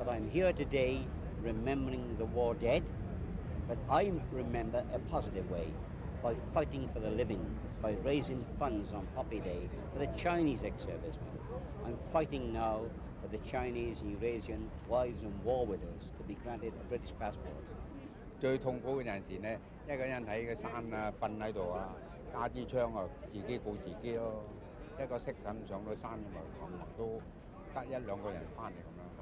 But I'm here today remembering the war dead, but I remember a positive way, by fighting for the living, by raising funds on Poppy Day for the Chinese ex-servicemen. I'm fighting now for the Chinese and Eurasian wives and war widows to be granted a British passport. 最痛苦嘅陣時呢，一個人喺個山啊瞓喺度啊，加支槍啊，自己顧自己咯。一個識神上到山咪都得一兩個人翻嚟咁樣。